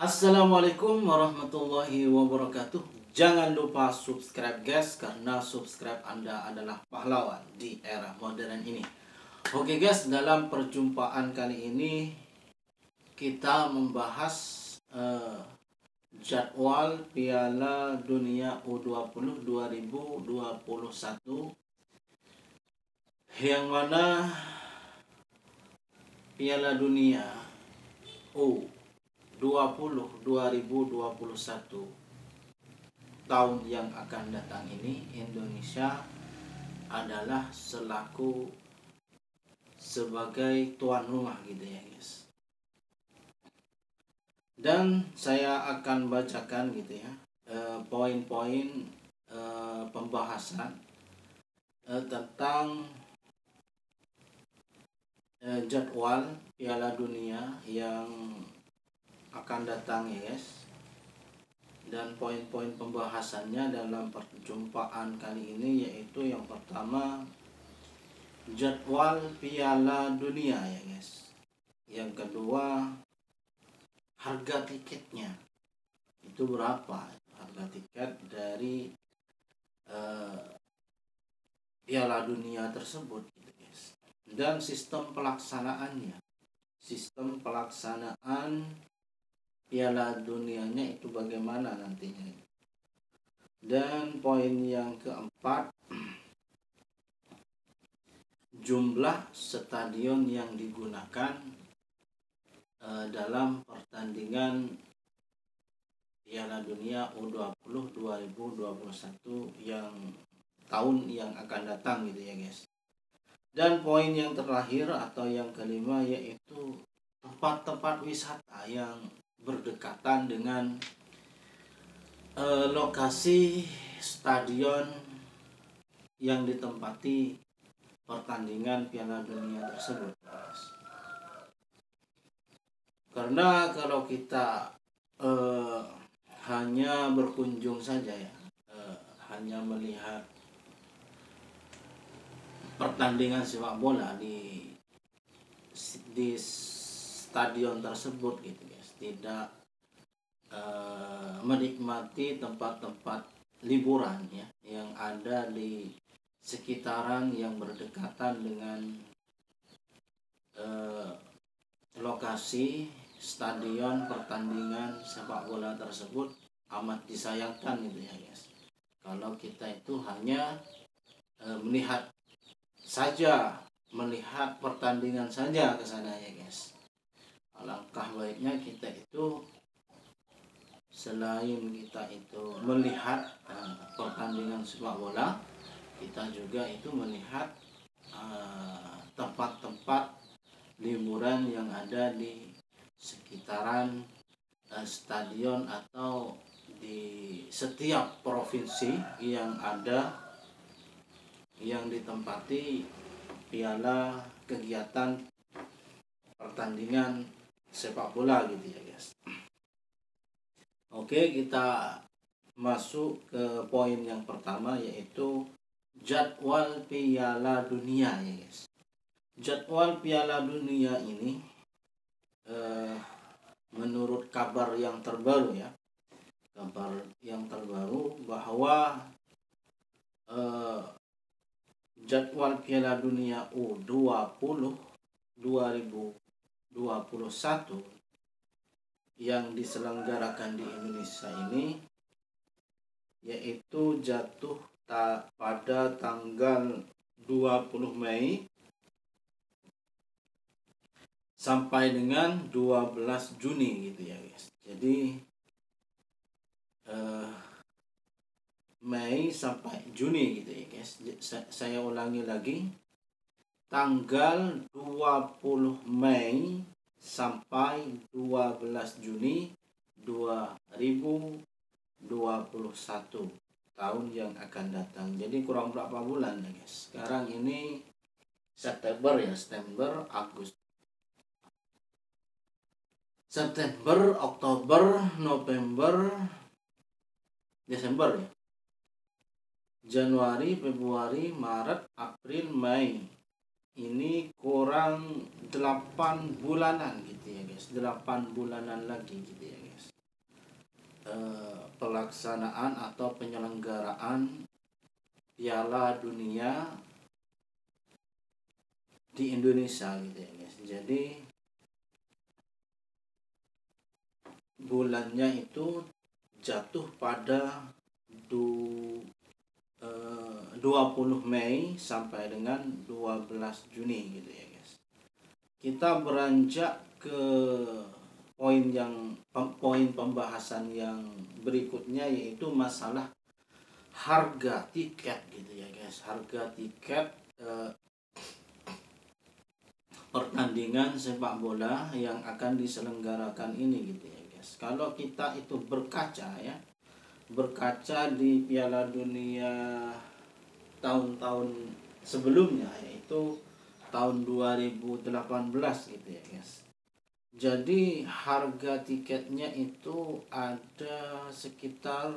Assalamualaikum warahmatullahi wabarakatuh. Jangan lupa subscribe guys, karena subscribe Anda adalah pahlawan di era modern ini. Oke guys, dalam perjumpaan kali ini kita membahas jadwal Piala Dunia U20 2021, yang mana Piala Dunia U20 2021 tahun yang akan datang ini, Indonesia adalah sebagai tuan rumah gitu ya guys. Dan saya akan bacakan gitu ya poin-poin pembahasan tentang jadwal Piala Dunia yang akan datang ya guys. Dan poin-poin pembahasannya dalam perjumpaan kali ini yaitu yang pertama, jadwal Piala Dunia ya guys. Yang kedua, harga tiketnya itu berapa, harga tiket dari Piala Dunia tersebut gitu guys. Dan sistem pelaksanaannya, sistem pelaksanaan Piala Dunianya itu bagaimana nantinya. Dan poin yang keempat, jumlah stadion yang digunakan dalam pertandingan Piala Dunia U20 2021 yang tahun yang akan datang gitu ya guys. Dan poin yang terakhir atau yang kelima yaitu tempat-tempat wisata yang berdekatan dengan lokasi stadion yang ditempati pertandingan Piala Dunia tersebut. Karena kalau kita hanya berkunjung saja ya, hanya melihat pertandingan sepak bola di stadion tersebut gitu guys, tidak menikmati tempat-tempat liburan ya yang ada di sekitaran yang berdekatan dengan lokasi stadion pertandingan sepak bola tersebut, amat disayangkan gitu ya guys. Kalau kita itu hanya melihat pertandingan saja ke sana ya guys. Alangkah baiknya kita itu selain kita itu melihat pertandingan sepak bola, kita juga itu melihat tempat-tempat liburan yang ada di sekitaran stadion atau di setiap provinsi yang ada yang ditempati kegiatan pertandingan sepak bola gitu ya guys. Oke, kita masuk ke poin yang pertama yaitu jadwal Piala Dunia ya guys. Jadwal Piala Dunia ini menurut kabar yang terbaru ya, bahwa jadwal Piala Dunia U20 2021 yang diselenggarakan di Indonesia ini yaitu jatuh pada tanggal 20 Mei sampai dengan 12 Juni gitu ya guys. Jadi Mei sampai Juni gitu ya guys. Saya ulangi lagi, tanggal 20 Mei sampai 12 Juni 2021 tahun yang akan datang. Jadi kurang berapa bulan ya guys. Sekarang ini September, Oktober, November, Desember ya. Januari, Februari, Maret, April, Mei. Ini kurang 8 bulanan gitu ya guys. 8 bulanan lagi gitu ya guys. pelaksanaan atau penyelenggaraan Piala Dunia di Indonesia gitu ya guys. Jadi bulannya itu jatuh pada 20 Mei sampai dengan 12 Juni gitu ya guys. Kita beranjak ke poin pembahasan yang berikutnya, yaitu masalah harga tiket gitu ya guys. Harga tiket pertandingan sepak bola yang akan diselenggarakan ini gitu ya guys. Kalau kita itu berkaca di Piala Dunia tahun-tahun sebelumnya, yaitu tahun 2018 gitu ya guys. Jadi harga tiketnya itu ada sekitar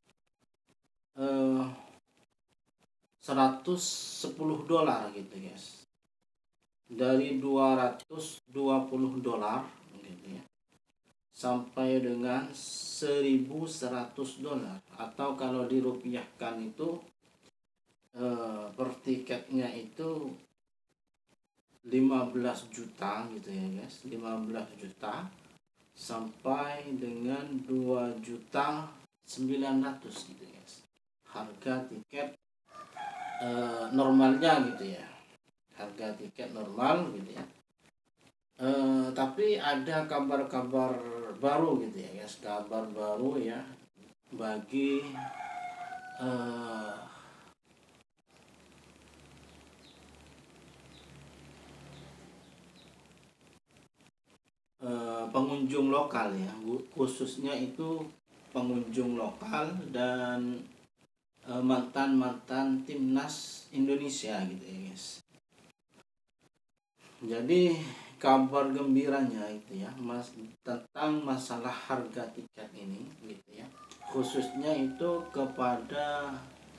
110 dolar gitu guys. Dari 220 dolar gitu ya, sampai dengan 1.100 dolar, atau kalau dirupiahkan itu per tiketnya itu 15 juta gitu ya guys. 15 juta sampai dengan 2.900.000 gitu guys, harga tiket normalnya gitu ya, harga tiket normal gitu ya. Tapi ada kabar-kabar baru gitu ya guys, kabar baru ya bagi pengunjung lokal ya, khususnya itu pengunjung lokal dan mantan timnas Indonesia gitu ya guys. Jadi kabar gembiranya itu ya tentang masalah harga tiket ini gitu ya, khususnya itu kepada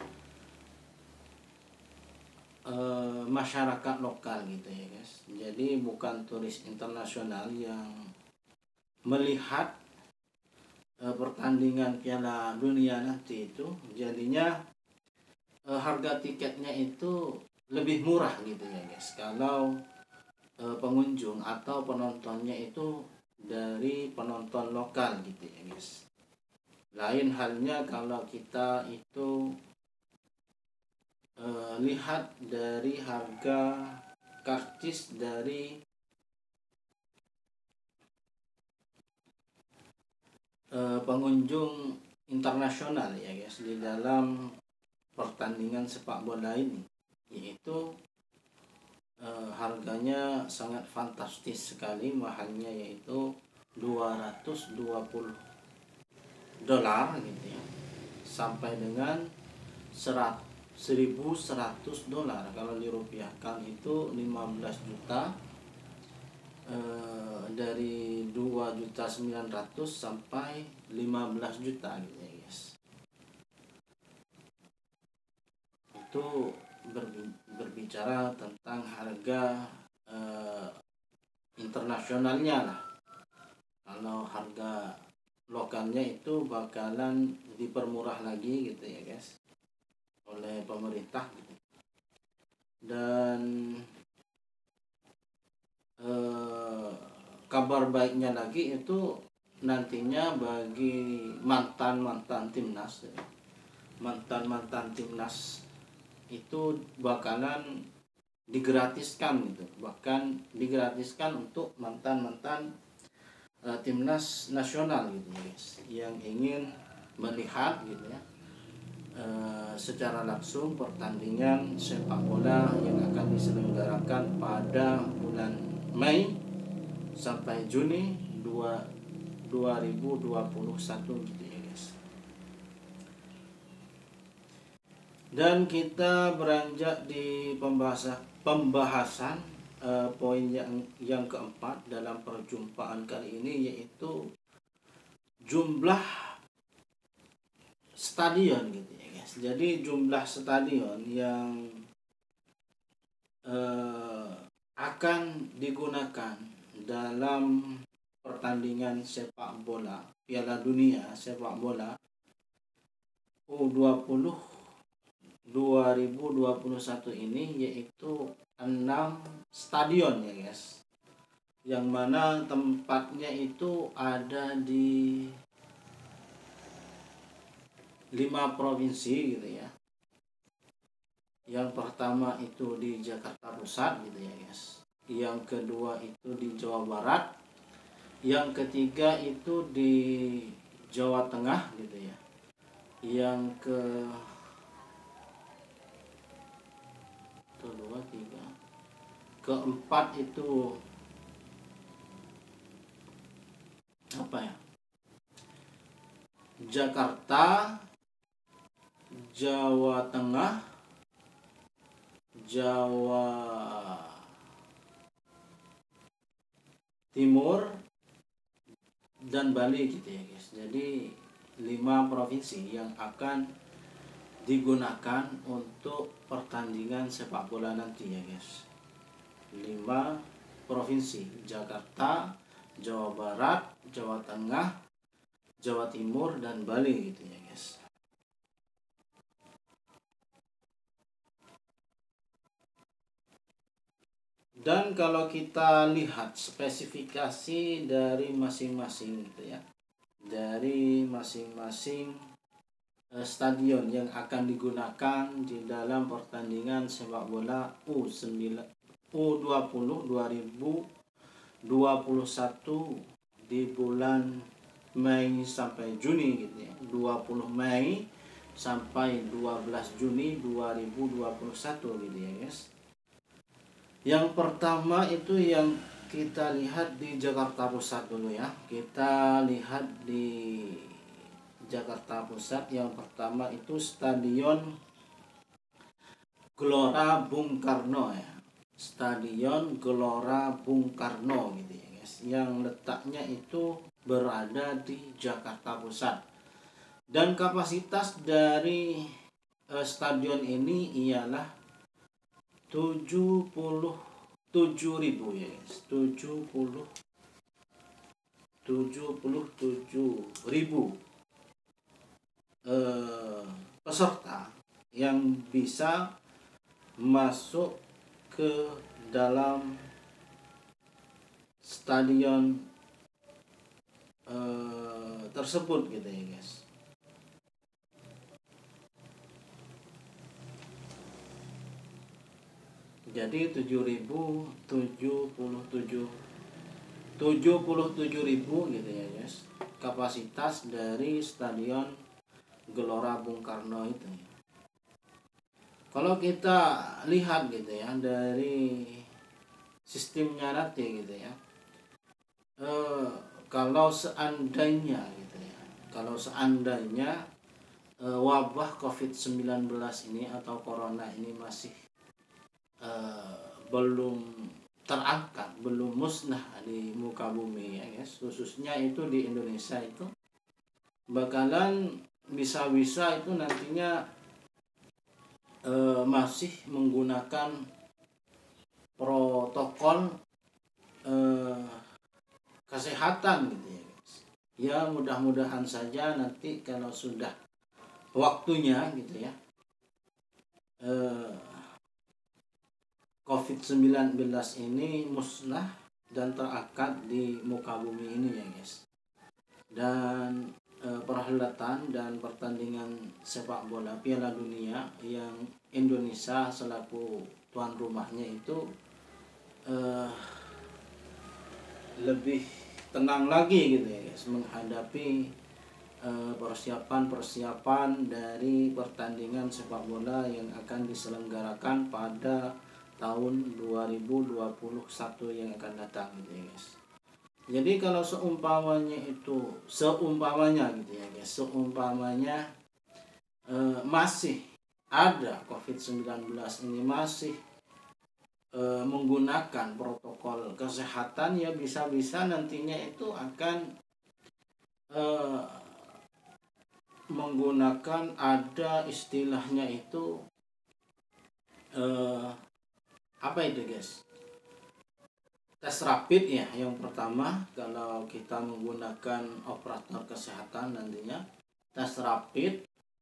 masyarakat lokal gitu ya guys. Jadi bukan turis internasional yang melihat pertandingan Piala Dunia nanti itu, jadinya harga tiketnya itu lebih murah gitu ya guys, kalau pengunjung atau penontonnya itu dari penonton lokal gitu ya guys. Lain halnya kalau kita itu lihat dari harga karcis dari pengunjung internasional ya guys di dalam pertandingan sepak bola ini, yaitu harganya sangat fantastis sekali mahalnya, yaitu 220 dolar gitu ya, sampai dengan 1.100 dolar. Kalau dirupiahkan itu 15 juta, dari 2.900.000 sampai 15 juta gitu ya guys. Itu berbicara tentang harga internasionalnya lah. Kalau harga lokalnya itu bakalan dipermurah lagi gitu ya guys oleh pemerintah gitu. Dan kabar baiknya lagi itu nantinya bagi mantan timnas itu bakalan digratiskan gitu, bahkan digratiskan untuk mantan timnas nasional gitu ya guys, yang ingin melihat gitu ya secara langsung pertandingan sepak bola yang akan diselenggarakan pada bulan Mei sampai Juni 2021 gitu ya guys. Dan kita beranjak di pembahasan poin yang keempat dalam perjumpaan kali ini, yaitu jumlah stadion gitu ya guys. Jadi jumlah stadion yang akan digunakan dalam pertandingan sepak bola Piala Dunia sepak bola U20 2021 ini, yaitu 6 stadion ya guys, yang mana tempatnya itu ada di 5 provinsi gitu ya. Yang pertama itu di Jakarta Pusat gitu ya guys, yang kedua itu di Jawa Barat, yang ketiga itu di Jawa Tengah gitu ya, yang kedua, tiga, keempat itu apa ya, Jakarta, Jawa Tengah, Jawa Timur, dan Bali gitu ya guys. Jadi 5 provinsi yang akan digunakan untuk pertandingan sepak bola nanti ya guys. 5 provinsi: Jakarta, Jawa Barat, Jawa Tengah, Jawa Timur, dan Bali gitu ya guys. Dan kalau kita lihat spesifikasi dari masing-masing gitu ya, dari masing-masing stadion yang akan digunakan di dalam pertandingan sepak bola U20 2021 di bulan Mei sampai Juni gitu ya. 20 Mei sampai 12 Juni 2021 gitu ya guys. Yang pertama itu yang kita lihat di Jakarta Pusat dulu ya. Kita lihat di Jakarta Pusat, yang pertama itu Stadion Gelora Bung Karno ya. Stadion Gelora Bung Karno gitu ya guys. Yang letaknya itu berada di Jakarta Pusat. Dan kapasitas dari stadion ini ialah 77.000 ya guys. 77.000 peserta yang bisa masuk ke dalam stadion tersebut gitu ya guys. Jadi 77.000 gitu ya guys, kapasitas dari Stadion Gelora Bung Karno itu. Kalau kita lihat gitu ya dari sistemnya nanti gitu ya, kalau seandainya gitu ya, wabah COVID-19 ini atau corona ini masih belum terangkat, belum musnah di muka bumi ya guys, khususnya itu di Indonesia, itu bakalan bisa-bisa itu nantinya masih menggunakan protokol kesehatan gitu ya guys. Ya mudah-mudahan saja nanti kalau sudah waktunya gitu ya, COVID-19 ini musnah dan terangkat di muka bumi ini ya guys. Dan perhelatan dan pertandingan sepak bola Piala Dunia yang Indonesia selaku tuan rumahnya itu lebih tenang lagi gitu ya guys, menghadapi persiapan dari pertandingan sepak bola yang akan diselenggarakan pada tahun 2021 yang akan datang gitu ya guys. Jadi kalau seumpamanya gitu ya guys, seumpamanya masih ada COVID-19 ini, masih menggunakan protokol kesehatan, ya bisa-bisa nantinya itu akan menggunakan, ada istilahnya itu apa itu guys, tes rapid ya yang pertama kalau kita menggunakan operator kesehatan nantinya tes rapid,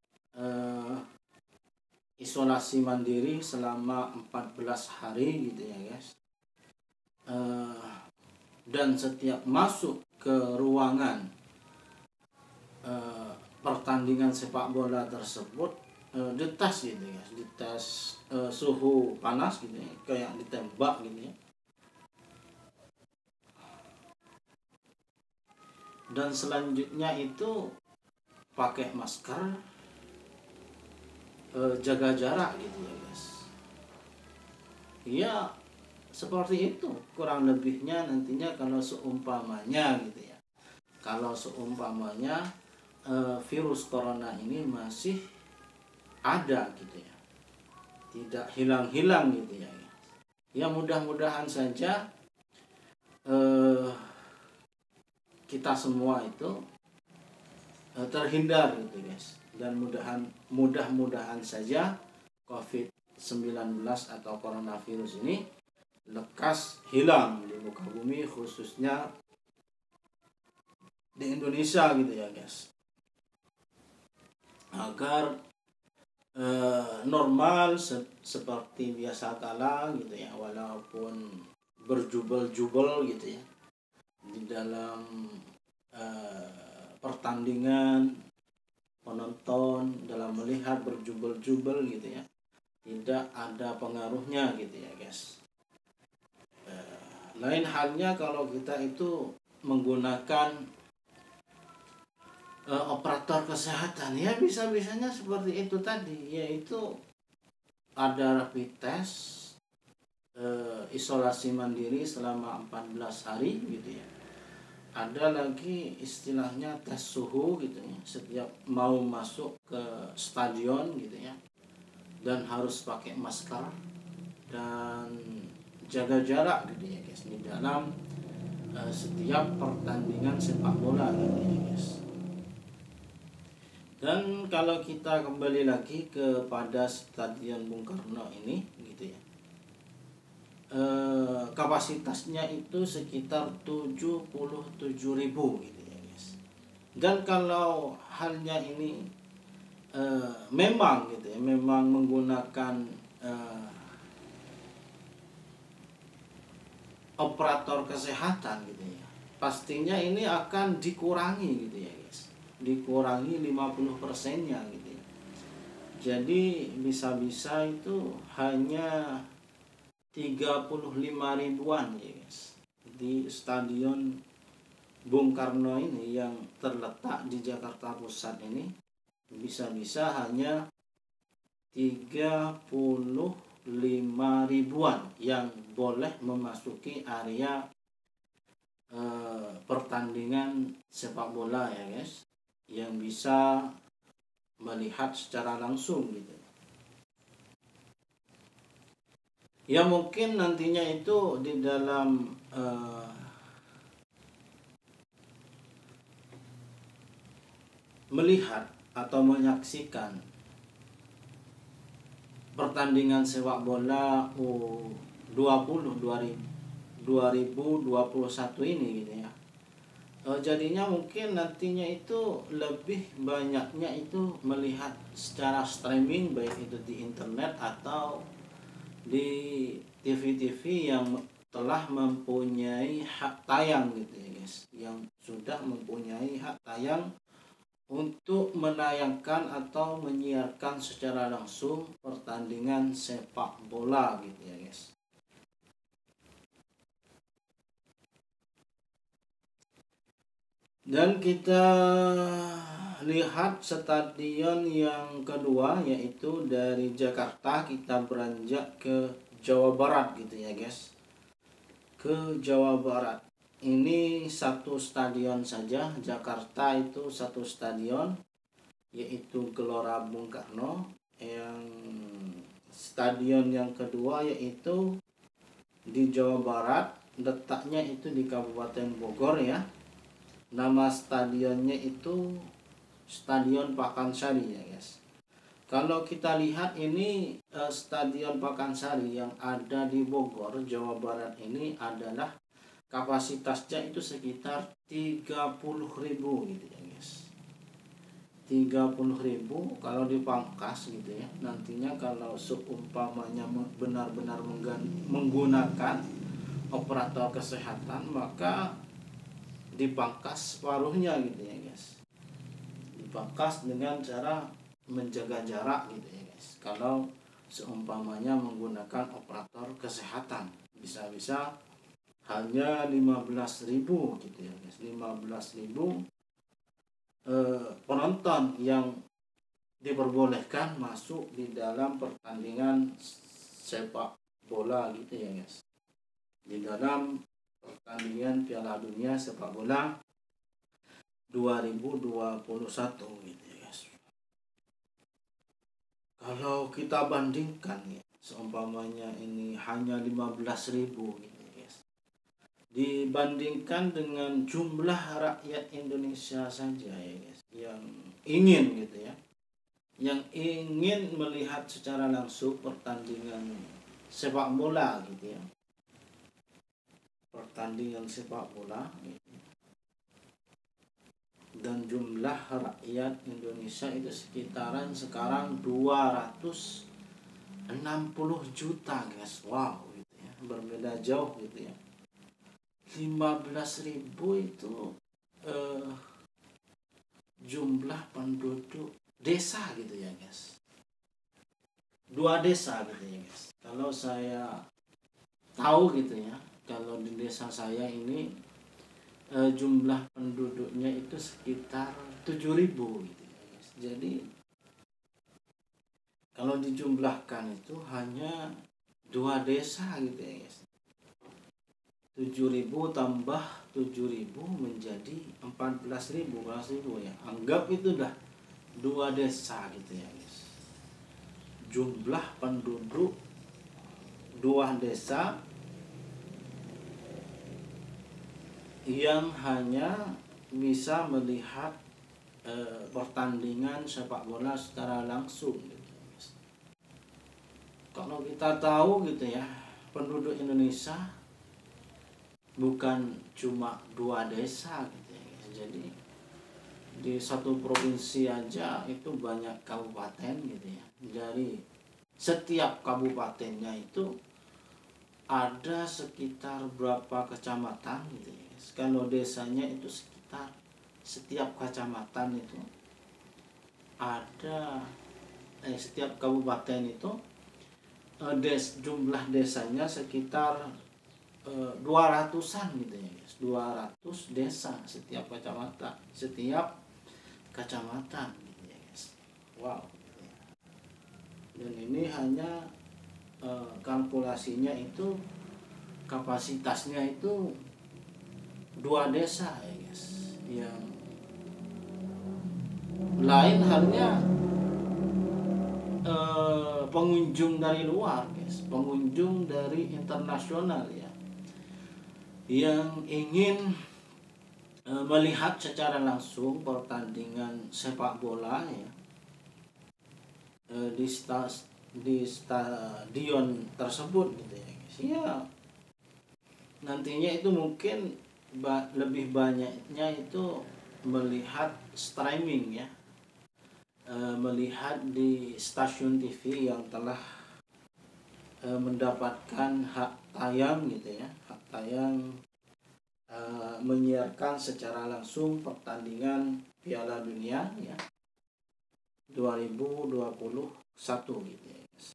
isolasi mandiri selama 14 hari gitu ya guys. Dan setiap masuk ke ruangan pertandingan sepak bola tersebut dites gitu ya, dites suhu panas gitu ya, kayak ditembak gitu ya. Dan selanjutnya itu pakai masker, jaga jarak gitu ya guys. Ya seperti itu kurang lebihnya nantinya kalau seumpamanya gitu ya. Kalau seumpamanya virus corona ini masih ada gitu ya, tidak hilang-hilang gitu ya. Ya mudah-mudahan saja kita semua itu terhindar gitu guys, dan mudah-mudahan saja COVID-19 atau coronavirus ini lekas hilang di muka bumi, khususnya di Indonesia gitu ya guys, agar normal seperti biasa kala gitu ya, walaupun berjubel-jubel gitu ya di dalam pertandingan, penonton dalam melihat berjubel-jubel gitu ya, tidak ada pengaruhnya gitu ya guys. Lain halnya kalau kita itu menggunakan operator kesehatan, ya bisa-bisanya seperti itu tadi, yaitu ada rapid test, isolasi mandiri selama 14 hari gitu ya. Ada lagi istilahnya tes suhu gitu ya, setiap mau masuk ke stadion gitu ya, dan harus pakai masker dan jaga jarak gitu ya guys di dalam setiap pertandingan sepak bola gitu ya guys. Dan kalau kita kembali lagi kepada Stadion Bung Karno ini gitu ya, kapasitasnya itu sekitar 77.000 gitu ya guys. Dan kalau halnya ini memang gitu ya, memang menggunakan operator kesehatan gitu ya, pastinya ini akan dikurangi gitu ya guys, dikurangi 50%-nya gitu ya. Jadi bisa-bisa itu hanya 35 ribuan ya guys di Stadion Bung Karno ini yang terletak di Jakarta Pusat ini, bisa-bisa hanya 35 ribuan yang boleh memasuki area pertandingan sepak bola ya guys, yang bisa melihat secara langsung gitu. Ya mungkin nantinya itu di dalam melihat atau menyaksikan pertandingan sepak bola U20 2021 ini gitu ya. Jadinya mungkin nantinya itu lebih banyaknya itu melihat secara streaming, baik itu di internet atau di TV-TV yang telah mempunyai hak tayang gitu ya guys, yang sudah mempunyai hak tayang untuk menayangkan atau menyiarkan secara langsung pertandingan sepak bola gitu ya guys. Dan kita lihat stadion yang kedua, yaitu dari Jakarta kita beranjak ke Jawa Barat gitu ya guys, ke Jawa Barat. Ini satu stadion saja, Jakarta itu satu stadion, yaitu Gelora Bung Karno. Yang stadion yang kedua yaitu di Jawa Barat, letaknya itu di Kabupaten Bogor ya. Nama stadionnya itu Stadion Pakansari ya guys. Kalau kita lihat ini Stadion Pakansari yang ada di Bogor, Jawa Barat ini adalah kapasitasnya itu sekitar 30.000 gitu ya guys. 30.000 kalau dipangkas gitu ya, nantinya kalau seumpamanya benar-benar menggunakan operator kesehatan, maka dipangkas separuhnya gitu ya guys. Dipangkas dengan cara menjaga jarak gitu ya guys. Kalau seumpamanya menggunakan operator kesehatan, bisa-bisa hanya 15.000 gitu ya guys. 15.000 penonton yang diperbolehkan masuk di dalam pertandingan sepak bola gitu ya guys, di dalam pertandingan Piala Dunia sepak bola 2021 gitu ya guys. Kalau kita bandingkan ya, seumpamanya ini hanya 15.000 gitu ya guys, dibandingkan dengan jumlah rakyat Indonesia saja ya guys, yang ingin gitu ya, yang ingin melihat secara langsung pertandingan sepak bola gitu ya, pertandingan sepak bola gitu. Dan jumlah rakyat Indonesia itu sekitaran sekarang 260 juta guys. Wow gitu ya, berbeda jauh gitu ya. 15.000 itu jumlah penduduk desa gitu ya guys, 2 desa gitu ya guys. Kalau saya tahu gitu ya, kalau di desa saya ini jumlah penduduknya itu sekitar 7.000 gitu ya guys. Jadi kalau dijumlahkan itu hanya 2 desa gitu ya guys. 7.000 tambah 7.000 menjadi 14.000 ya. Anggap itu dah 2 desa gitu ya guys. Jumlah penduduk 2 desa yang hanya bisa melihat pertandingan sepak bola secara langsung gitu ya guys. Kalau kita tahu gitu ya, penduduk Indonesia bukan cuma 2 desa gitu ya guys. Jadi di satu provinsi aja itu banyak kabupaten gitu ya. Dari setiap kabupatennya itu ada sekitar berapa kecamatan gitu ya guys. Kalau desanya itu sekitar setiap kecamatan itu ada setiap kabupaten itu jumlah desanya sekitar 200-an gitu ya guys. 200 desa setiap kecamatan, gitu ya guys. Wow. Dan ini hanya kalkulasinya itu kapasitasnya itu 2 desa ya guys. Yang lain halnya pengunjung dari luar guys, pengunjung dari internasional ya, yang ingin melihat secara langsung pertandingan sepak bola ya di stadion tersebut gitu ya guys. Ya nantinya itu mungkin lebih banyaknya itu melihat streaming ya, melihat di stasiun TV yang telah mendapatkan hak tayang gitu ya, hak tayang menyiarkan secara langsung pertandingan Piala Dunia ya 2021 gitu ya guys.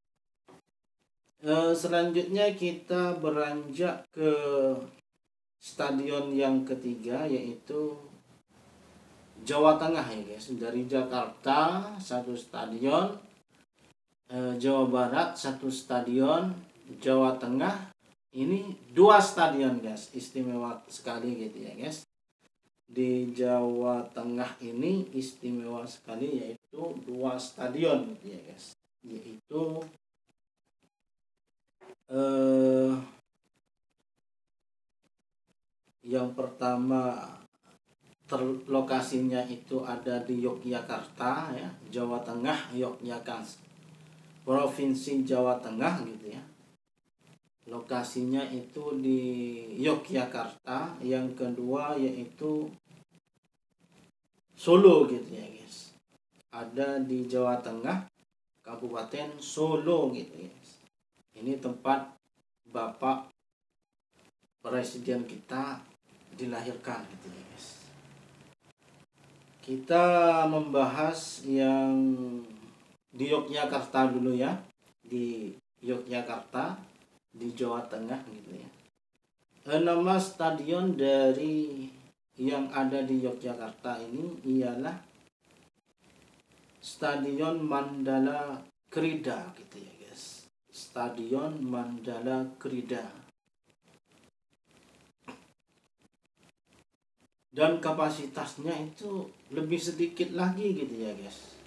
Selanjutnya kita beranjak ke stadion yang ketiga, yaitu Jawa Tengah ya guys. Dari Jakarta 1 stadion, Jawa Barat 1 stadion, Jawa Tengah ini 2 stadion guys. Istimewa sekali gitu ya guys. Di Jawa Tengah ini istimewa sekali, yaitu 2 stadion gitu ya guys. Yaitu yang pertama lokasinya itu ada di Yogyakarta ya, Jawa Tengah, Yogyakarta, Provinsi Jawa Tengah gitu ya. lokasinya itu di Yogyakarta, yang kedua yaitu Solo gitu ya guys. Ada di Jawa Tengah, Kabupaten Solo gitu ya guys. Ini tempat Bapak Presiden kita dilahirkan gitu ya guys. Kita membahas yang di Yogyakarta dulu ya. Di Yogyakarta, di Jawa Tengah gitu ya. Nama stadion dari yang ada di Yogyakarta ini ialah Stadion Mandala Krida gitu ya guys. Stadion Mandala Krida. Dan kapasitasnya itu lebih sedikit lagi gitu ya guys.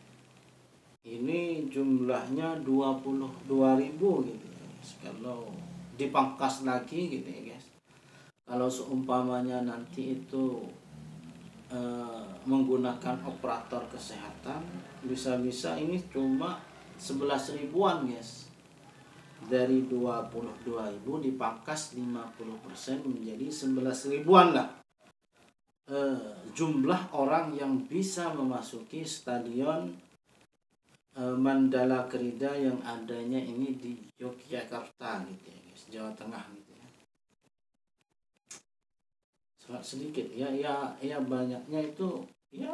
Ini jumlahnya 22.000 gitu ya guys. Kalau dipangkas lagi gitu ya guys. Kalau seumpamanya nanti itu menggunakan operator kesehatan, bisa-bisa ini cuma 11 ribuan guys. Dari 22.000 dipangkas 50% menjadi 11 ribuan lah. Jumlah orang yang bisa memasuki stadion Mandala Krida yang adanya ini di Yogyakarta gitu ya guys, Jawa Tengah gitu ya. Sangat sedikit ya banyaknya itu ya.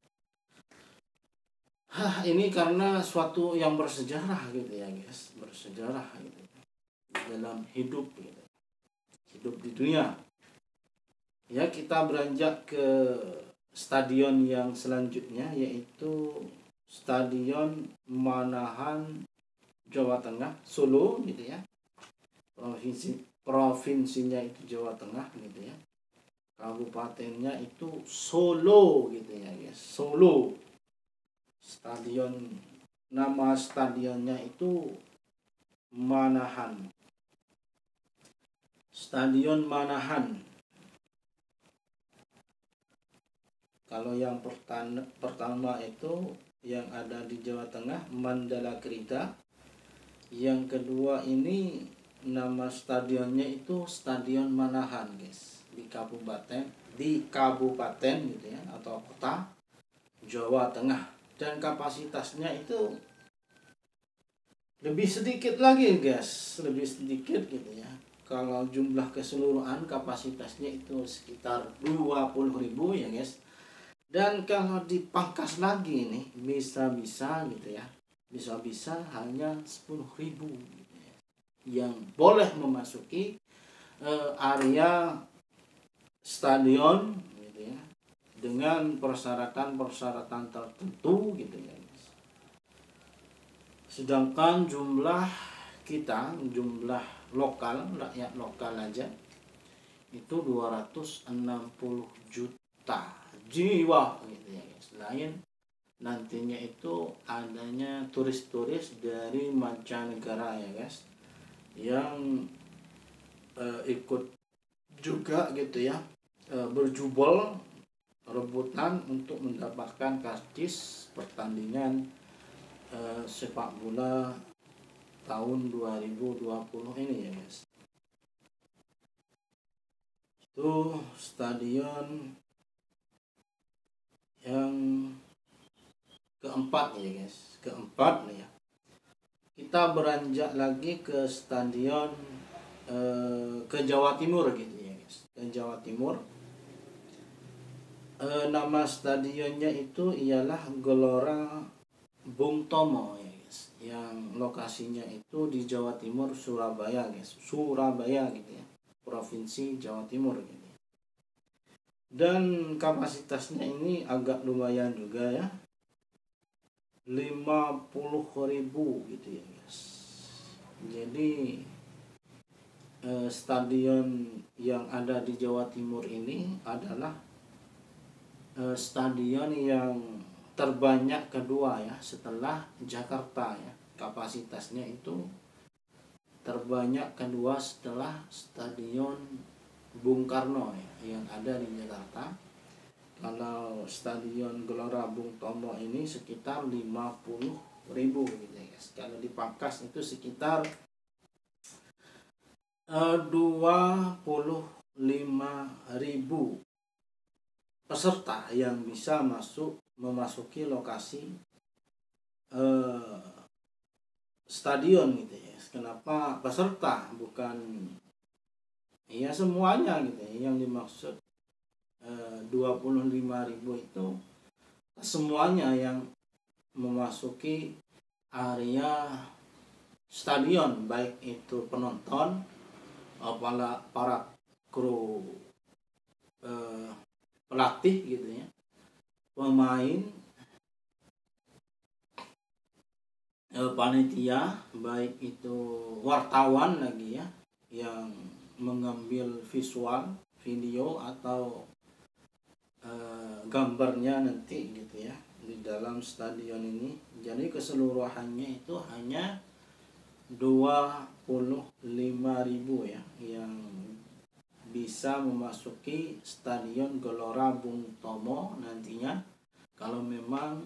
Ini karena suatu yang bersejarah gitu ya guys, bersejarah gitu dalam hidup gitu. Hidup di dunia. Ya, kita beranjak ke stadion yang selanjutnya yaitu Stadion Manahan, Jawa Tengah, Solo gitu ya. Provinsinya itu Jawa Tengah gitu ya. Kabupatennya itu Solo gitu ya guys. Solo. Nama stadionnya itu Manahan. Stadion Manahan. Kalau yang pertama itu yang ada di Jawa Tengah, Mandala Krida. Yang kedua ini nama stadionnya itu Stadion Manahan guys, di kabupaten gitu ya, atau kota Jawa Tengah. Dan kapasitasnya itu lebih sedikit lagi guys, lebih sedikit gitu ya. Kalau jumlah keseluruhan kapasitasnya itu sekitar 20.000 ya guys. Dan kalau dipangkas lagi nih, bisa-bisa gitu ya, bisa-bisa hanya 10.000 gitu ya, yang boleh memasuki area stadion gitu ya, dengan persyaratan tertentu gitu ya. Sedangkan jumlah lokal, rakyat lokal aja itu 260 juta jiwa gitu ya guys. Selain nantinya itu adanya turis-turis dari mancanegara ya guys, yang ikut juga gitu ya, berjubel rebutan untuk mendapatkan karcis pertandingan sepak bola tahun 2020 ini ya guys. Itu stadion yang keempat ya guys, keempat nih ya. Kita beranjak lagi ke stadion ke Jawa Timur gitu ya guys, ke Jawa Timur. Nama stadionnya itu ialah Gelora Bung Tomo ya guys, yang lokasinya itu di Jawa Timur, Surabaya guys, Surabaya gitu ya, Provinsi Jawa Timur gitu. Dan kapasitasnya ini agak lumayan juga ya, 50.000 gitu ya guys. Jadi stadion yang ada di Jawa Timur ini adalah stadion yang terbanyak kedua ya setelah Jakarta ya. Kapasitasnya itu terbanyak kedua setelah Stadion Bung Karno ya, yang ada di Jakarta. Kalau Stadion Gelora Bung Tomo ini sekitar 50.000 gitu ya guys. Kalau dipangkas itu sekitar 25.000 peserta yang bisa memasuki lokasi stadion gitu ya. Kenapa peserta, bukan ya semuanya gitu ya. Yang dimaksud 25.000 itu semuanya yang memasuki area stadion, baik itu penonton, para kru, pelatih gitu ya, pemain, panitia, baik itu wartawan lagi ya, yang mengambil visual, video atau gambarnya nanti gitu ya di dalam stadion ini. Jadi keseluruhannya itu hanya 25.000 ya yang bisa memasuki Stadion Gelora Bung Tomo nantinya, kalau memang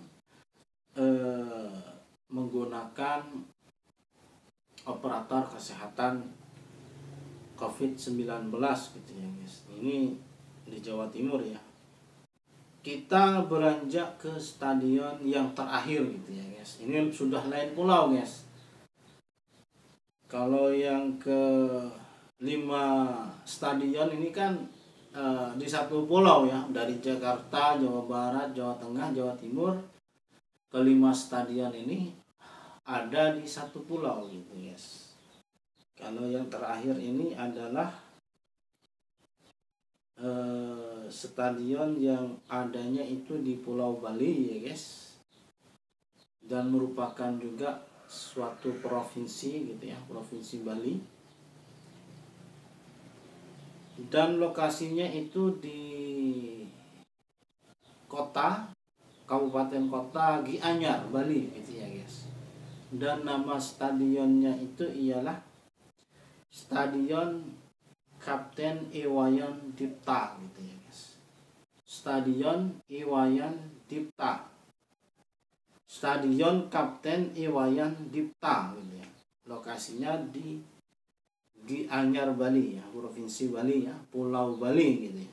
menggunakan operator kesehatan COVID-19 gitu ya guys. Ini di Jawa Timur ya. Kita beranjak ke stadion yang terakhir gitu ya guys. Ini sudah lain pulau guys. Kalau yang ke 5 stadion ini kan di satu pulau ya, dari Jakarta, Jawa Barat, Jawa Tengah, Jawa Timur. Ke 5 stadion ini ada di satu pulau gitu guys. Kalau yang terakhir ini adalah stadion yang adanya itu di Pulau Bali ya guys, dan merupakan juga suatu provinsi gitu ya, provinsi Bali, dan lokasinya itu di kabupaten kota Gianyar, Bali gitu ya guys. Dan nama stadionnya itu ialah Stadion Kapten Iwayan Dipta gitu ya guys. Stadion Iwayan Dipta, Stadion Kapten Iwayan Dipta gitu ya. Lokasinya di Gianyar, Bali ya, provinsi Bali ya, Pulau Bali gitu ya.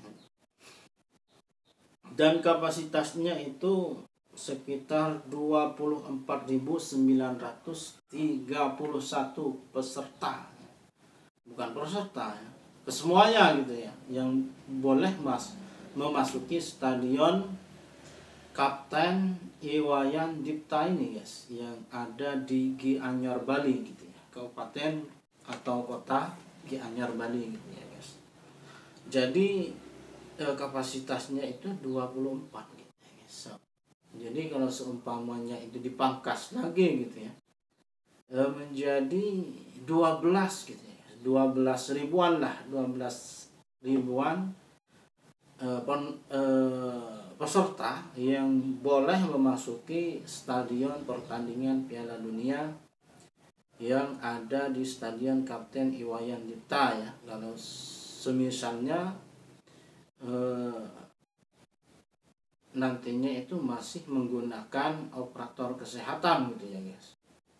Dan kapasitasnya itu sekitar 24.931 peserta. Bukan peserta ya, kesemuanya gitu ya, yang boleh memasuki Stadion Kapten Iwayan Dipta ini guys, yang ada di Gianyar, Bali gitu ya, kabupaten atau kota Gianyar, Bali gitu ya guys. Jadi kapasitasnya itu 24 gitu ya guys. Jadi kalau seumpamanya itu dipangkas lagi gitu ya, menjadi 12 gitu ya, 12 ribuan lah, 12 ribuan peserta yang boleh memasuki stadion pertandingan Piala Dunia yang ada di Stadion Kapten Iwayan Dipta ya. Kalau semisalnya nantinya itu masih menggunakan operator kesehatan gitu ya guys.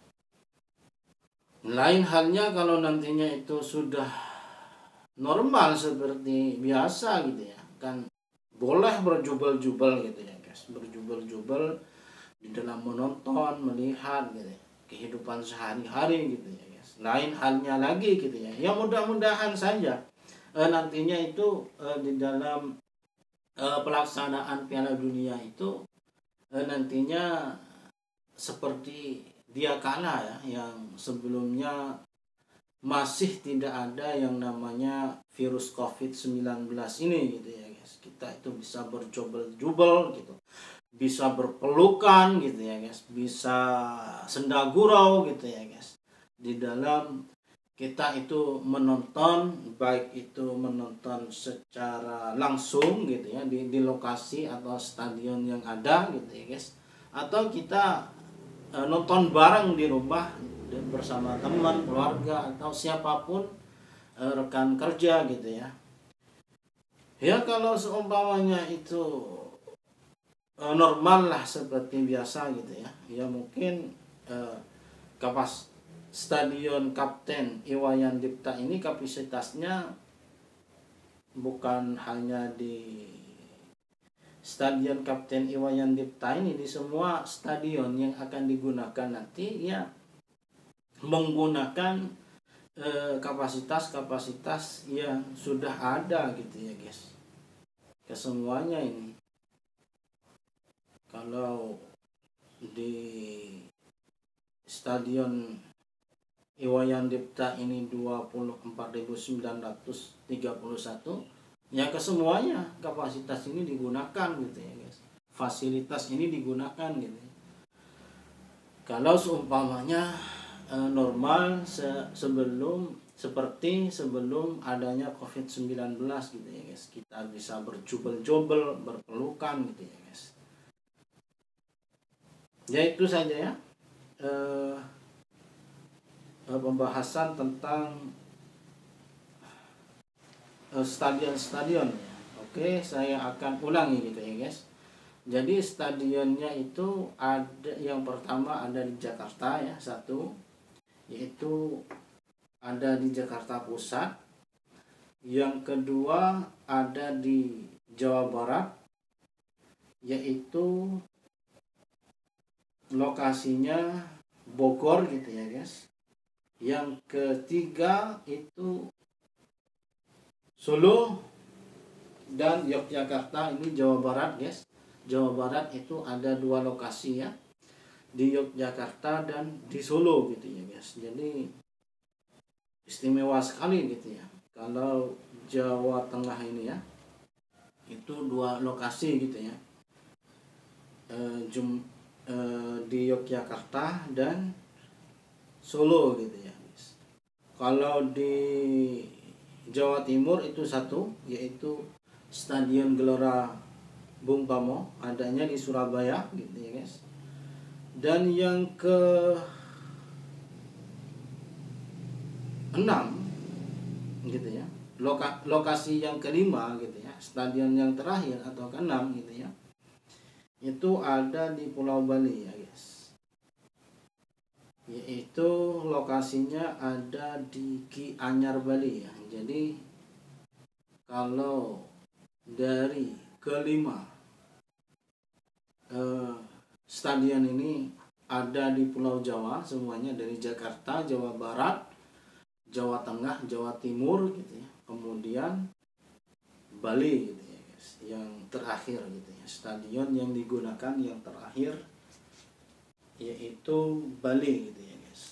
Lain halnya kalau nantinya itu sudah normal seperti biasa gitu ya, kan boleh berjubel-jubel gitu ya guys, berjubel-jubel di dalam menonton, melihat gitu ya, kehidupan sehari-hari gitu ya guys. Lain halnya lagi gitu ya. Ya mudah-mudahan saja nantinya itu di dalam pelaksanaan Piala Dunia itu nantinya seperti dia kala ya, yang sebelumnya masih tidak ada yang namanya virus COVID-19 ini gitu ya guys. Kita itu bisa berjubel-jubel gitu, bisa berpelukan gitu ya guys, bisa senda gurau gitu ya guys, di dalam kita itu menonton, baik itu menonton secara langsung gitu ya di lokasi atau stadion yang ada gitu ya guys, atau kita nonton bareng di rumah bersama teman, keluarga, atau siapapun, rekan kerja gitu ya. Ya kalau seumpamanya itu normal lah seperti biasa gitu ya, ya mungkin Stadion Kapten Iwayan Dipta ini kapasitasnya bukan hanya di Stadion Kapten Iwayan Dipta ini, di semua stadion yang akan digunakan nanti ya menggunakan kapasitas-kapasitas yang sudah ada gitu ya guys. Kesemuanya ini kalau di Stadion Iwayan Dipta ini 24.931 ya, kesemuanya kapasitas ini digunakan gitu ya guys, fasilitas ini digunakan gitu. Kalau seumpamanya normal seperti sebelum adanya COVID-19 gitu ya guys, kita bisa berjubel-jubel, berpelukan gitu ya guys. Ya itu saja ya pembahasan tentang stadion-stadion. Oke, saya akan ulangi gitu ya guys. Jadi stadionnya itu ada, yang pertama ada di Jakarta ya, satu, yaitu ada di Jakarta Pusat. Yang kedua ada di Jawa Barat, yaitu lokasinya Bogor gitu ya guys. Yang ketiga itu Solo dan Yogyakarta, ini Jawa Barat guys. Jawa Barat itu ada 2 lokasi ya, di Yogyakarta dan di Solo gitu ya guys. Jadi istimewa sekali gitu ya. Kalau Jawa Tengah ini ya, itu 2 lokasi gitu ya, di Yogyakarta dan Solo gitu ya guys. Kalau di Jawa Timur itu satu, yaitu Stadion Gelora Bung Tomo, adanya di Surabaya gitu ya guys. Dan yang ke 6 gitu ya, lokasi yang kelima gitu ya, stadion yang terakhir atau ke-6 gitu ya, itu ada di Pulau Bali ya guys, yaitu lokasinya ada di Gianyar Bali ya. Jadi kalau dari kelima stadion ini ada di Pulau Jawa semuanya, dari Jakarta, Jawa Barat, Jawa Tengah, Jawa Timur gitu ya, kemudian Bali gitu ya guys, yang terakhir gitu ya, stadion yang digunakan yang terakhir yaitu Bali gitu ya guys.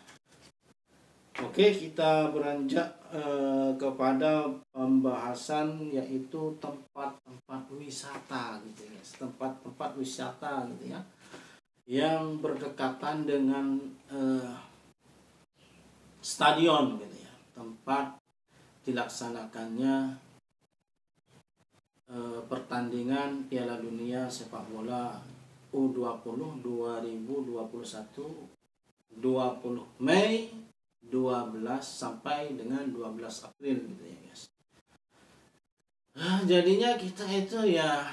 Oke, kita beranjak kepada pembahasan yaitu tempat-tempat wisata gitu ya guys, tempat-tempat wisata gitu ya, yang berdekatan dengan stadion gitu ya, tempat dilaksanakannya pertandingan Piala Dunia Sepak Bola U20 2021 20 Mei 12 sampai dengan 12 April gitu ya guys. Jadinya kita itu ya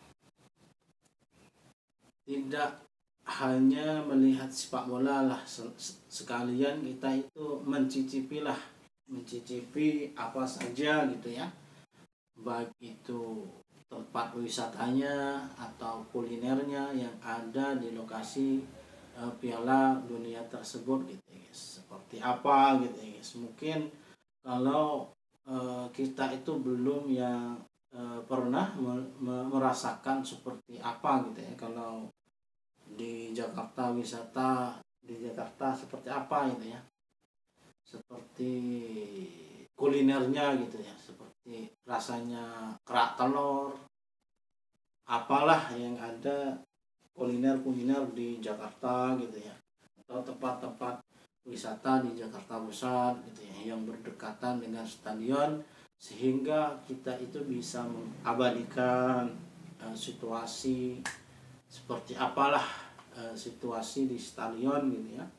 tidak hanya melihat sepak bola lah, sekalian kita itu mencicipi apa saja gitu ya, baik itu tempat wisatanya atau kulinernya yang ada di lokasi Piala Dunia tersebut gitu ya guys, seperti apa gitu ya guys. Mungkin kalau kita itu belum yang pernah merasakan seperti apa gitu ya, kalau di Jakarta wisata di Jakarta seperti apa gitu ya, seperti kulinernya gitu ya, seperti rasanya kerak telur, apalah yang ada kuliner di Jakarta gitu ya, atau tempat-tempat wisata di Jakarta Pusat gitu ya, yang berdekatan dengan stadion, sehingga kita itu bisa mengabadikan situasi seperti apalah situasi di stadion gitu ya,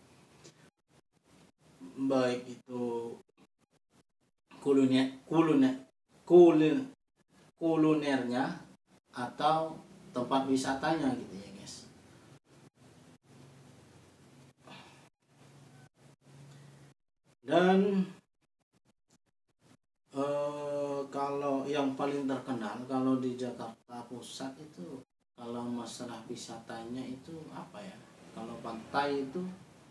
baik itu kulinernya atau tempat wisatanya gitu ya guys. Dan kalau yang paling terkenal kalau di Jakarta Pusat itu, kalau masalah wisatanya itu apa ya? Kalau pantai itu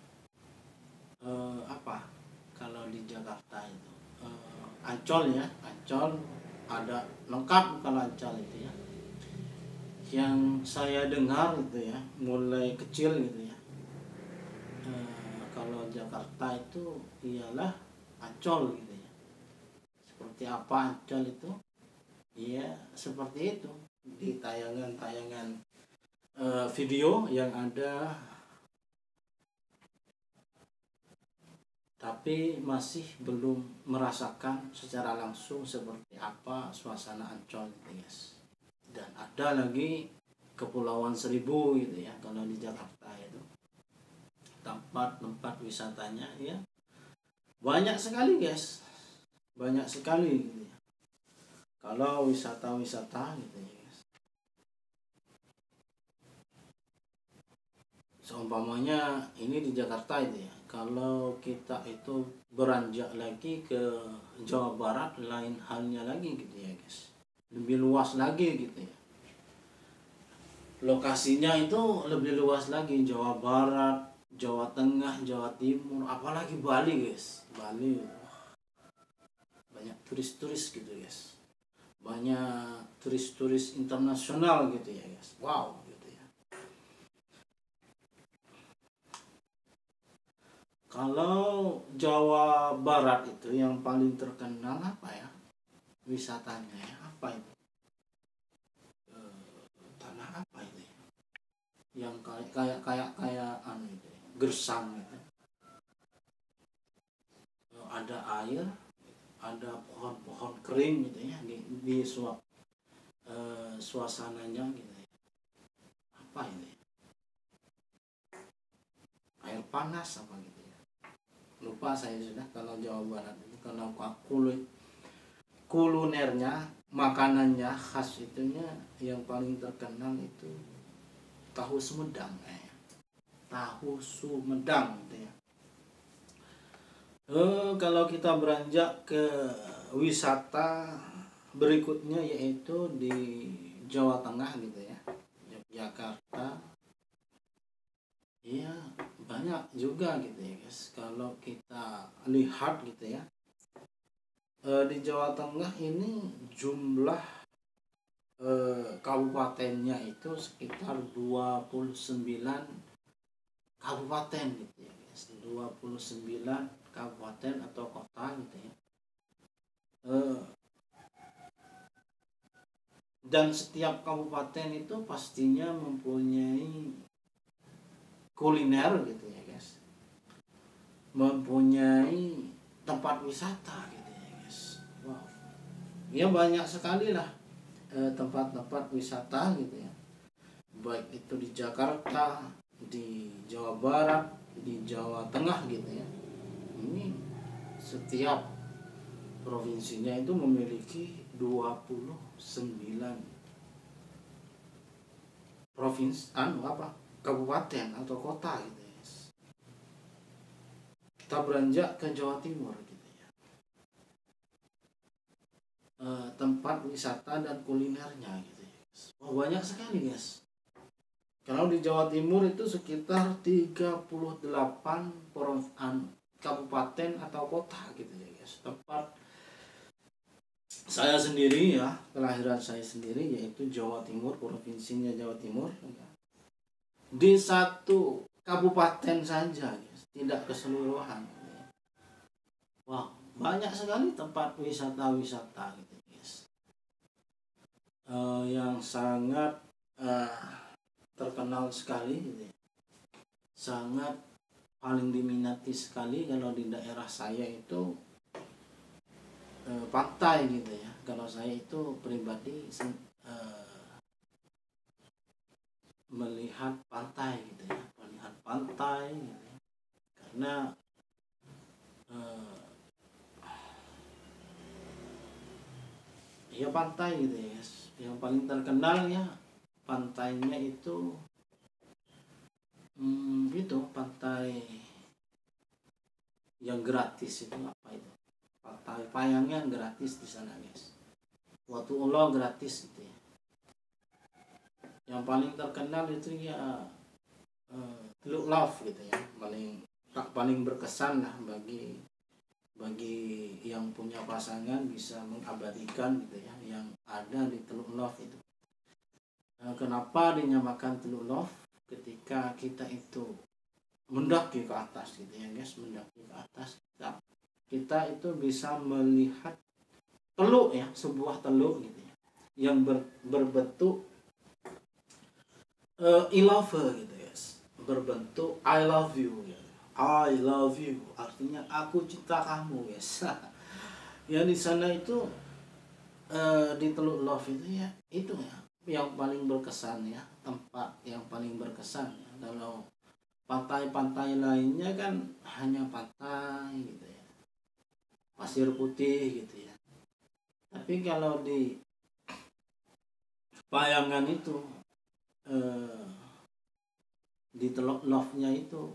apa? Kalau di Jakarta itu Ancol ya, Ancol ada lengkap kalau Ancol itu ya. Yang saya dengar gitu ya, mulai kecil gitu ya. Kalau Jakarta itu ialah Ancol gitu ya. Seperti apa Ancol itu? Iya, seperti itu di tayangan-tayangan video yang ada, tapi masih belum merasakan secara langsung seperti apa suasana Ancol gitu guys. Dan ada lagi Kepulauan Seribu gitu ya kalau di Jakarta itu, tempat-tempat wisatanya ya banyak sekali guys, banyak sekali gitu ya. Kalau wisata-wisata gitu ya guys, seumpamanya ini di Jakarta itu ya, kalau kita itu beranjak lagi ke Jawa Barat lain halnya lagi gitu ya guys, lebih luas lagi gitu ya, lokasinya itu lebih luas lagi, Jawa Barat, Jawa Tengah, Jawa Timur, apalagi Bali guys. Bali banyak turis-turis gitu guys, banyak turis-turis internasional gitu ya guys. Wow gitu ya. Kalau Jawa Barat itu yang paling terkenal apa ya wisatanya ya, apa itu tanah apa itu ya? Yang kayak anu itu ya, gersang gitu, ada air, ada pohon-pohon kering gitu ya di suasananya gitu ya. Apa ini air panas apa gitu ya, lupa saya sudah. Kalau Jawa Barat itu kalau kulinernya, makanannya khas itunya yang paling terkenal itu tahu Sumedang, tahu Sumedang gitu ya. Kalau kita beranjak ke wisata berikutnya yaitu di Jawa Tengah gitu ya, Yogyakarta. Iya, banyak juga gitu ya guys. Kalau kita lihat gitu ya, di Jawa Tengah ini jumlah kabupatennya itu sekitar 29 kabupaten gitu ya guys. 29 kabupaten atau kota gitu ya. Dan setiap kabupaten itu pastinya mempunyai kuliner gitu ya guys, mempunyai tempat wisata gitu ya guys. Wow, ya banyak sekali lah tempat-tempat wisata gitu ya, baik itu di Jakarta, di Jawa Barat, di Jawa Tengah gitu ya. Ini setiap provinsinya itu memiliki 29 provinsi kabupaten atau kota gitu ya. Kita beranjak ke Jawa Timur gitu ya, tempat wisata dan kulinernya gitu ya. Oh, banyak sekali guys. Kalau di Jawa Timur itu sekitar 38 kabupaten atau kota gitu ya guys. Tempat saya sendiri ya, kelahiran saya sendiri yaitu Jawa Timur, provinsinya Jawa Timur. Di satu kabupaten saja guys, tidak keseluruhan. Wah, banyak sekali tempat wisata-wisata gitu guys. Yang sangat terkenal sekali gitu ya. Sangat paling diminati sekali kalau di daerah saya itu pantai gitu ya. Kalau saya itu pribadi melihat pantai gitu ya, melihat pantai gitu ya. Karena ya pantai gitu ya, yang paling terkenal ya pantainya itu itu pantai yang gratis itu apa itu? Pantai Payangan gratis di sana guys. Watuullah gratis gitu ya. Yang paling terkenal itu ya Teluk Love gitu ya, paling berkesan lah bagi yang punya pasangan bisa mengabadikan gitu ya yang ada di Teluk Love itu. Kenapa dinamakan Teluk Love? Ketika kita itu mendaki ke atas gitu ya guys, mendaki ke atas kita itu bisa melihat teluk ya, sebuah teluk gitu ya yang berbentuk I love her gitu guys, berbentuk I love you gitu. I love you artinya aku cinta kamu guys. Ya di sana itu di Teluk Love itu ya, itu ya yang paling berkesan ya, tempat yang paling berkesan ya. Kalau pantai-pantai lainnya kan hanya pantai gitu ya, pasir putih gitu ya. Tapi kalau di Payangan itu di Teluk Love-nya itu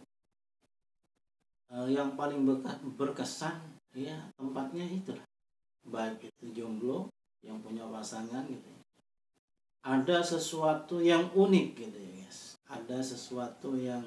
yang paling berkesan ya tempatnya itulah, baik itu jomblo yang punya pasangan gitu ya. Ada sesuatu yang unik gitu ya guys, ada sesuatu yang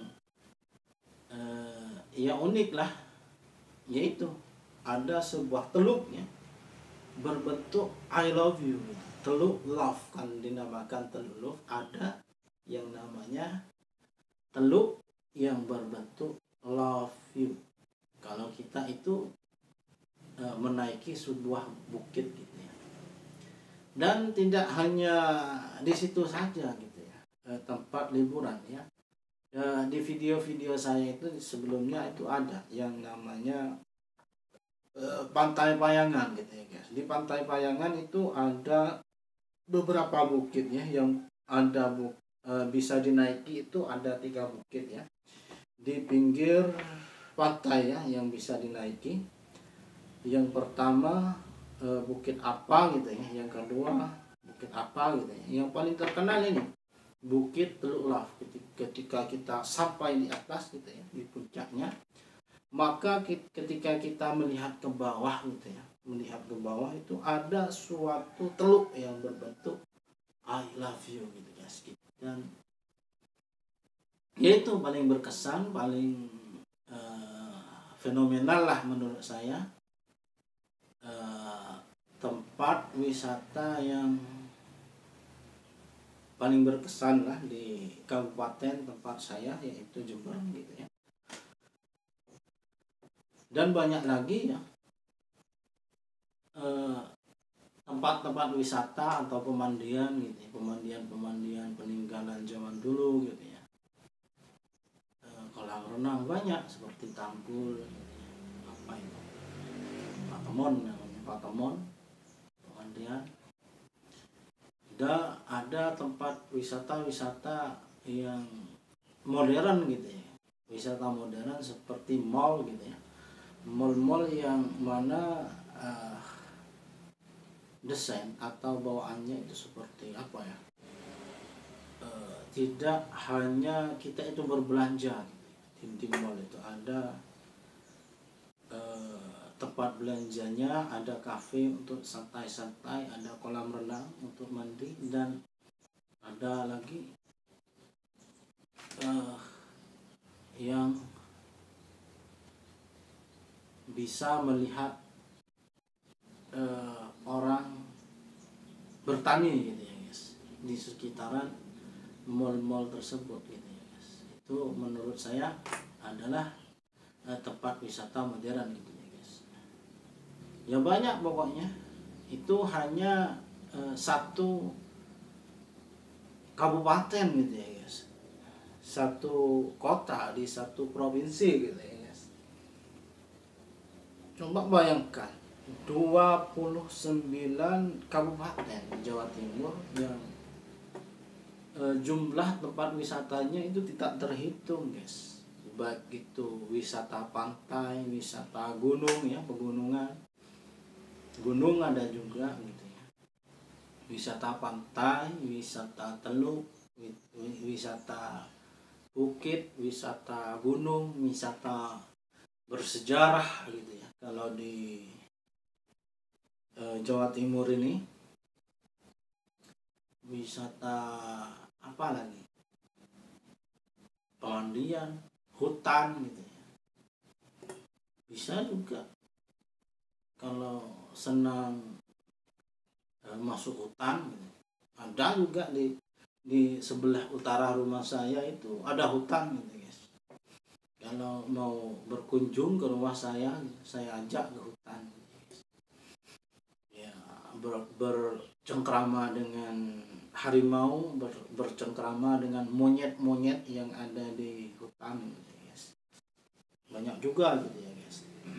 ya unik lah, yaitu ada sebuah teluknya berbentuk I love you gitu. Teluk Love kan dinamakan Teluk Love, ada yang namanya teluk yang berbentuk love you. Kalau kita itu menaiki sebuah bukit gitu ya. Dan tidak hanya di situ saja gitu ya, tempat liburan ya. Di video-video saya itu sebelumnya itu ada yang namanya Pantai Payangan gitu ya guys. Di Pantai Payangan itu ada beberapa bukit ya yang ada bisa dinaiki, itu ada 3 bukit ya di pinggir pantai ya yang bisa dinaiki. Yang pertama bukit apa gitu ya, yang kedua bukit apa gitu ya. Yang paling terkenal ini Bukit Teluk Love. Ketika kita sampai di atas gitu ya, di puncaknya, maka ketika kita melihat ke bawah gitu ya, melihat ke bawah itu ada suatu teluk yang berbentuk I love you gitu guys. Dan yaitu paling berkesan, paling fenomenal lah menurut saya, tempat wisata yang paling berkesan lah di kabupaten tempat saya, yaitu Jember gitu ya. Dan banyak lagi ya tempat-tempat wisata atau pemandian gitu ya, pemandian peninggalan zaman dulu gitu ya. Kolam renang banyak seperti Tampul gitu ya. Apa itu, Patemon namanya, Patemon pemandian. Dan ada tempat wisata yang modern gitu ya, wisata modern seperti mall gitu ya, mall-mall yang mana desain atau bawaannya itu seperti apa ya, tidak hanya kita itu berbelanja di mall itu, ada tempat belanjanya, ada kafe untuk santai-santai, ada kolam renang untuk mandi, dan ada lagi yang bisa melihat orang bertani gitu ya guys di sekitaran mall-mall tersebut gitu ya guys. Itu menurut saya adalah tempat wisata modern gitu ya guys. Ya banyak pokoknya, itu hanya satu kabupaten gitu ya guys, satu kota di satu provinsi gitu ya guys. Coba bayangkan 29 kabupaten Jawa Timur yang jumlah tempat wisatanya itu tidak terhitung guys. Baik itu wisata pantai, wisata gunung ya, pegunungan, gunung ada juga gitu ya, wisata pantai, wisata teluk, wisata bukit, wisata gunung, wisata bersejarah gitu ya. Kalau di Jawa Timur ini wisata apa lagi, pemandian, hutan gitu ya. Bisa juga kalau senang masuk hutan gitu. Ada juga di sebelah utara rumah saya itu ada hutan gitu guys. Kalau mau berkunjung ke rumah saya ajak ke hutan ya, bercengkrama dengan harimau, bercengkrama dengan monyet-monyet yang ada di hutan gitu guys. Banyak juga gitu ya guys.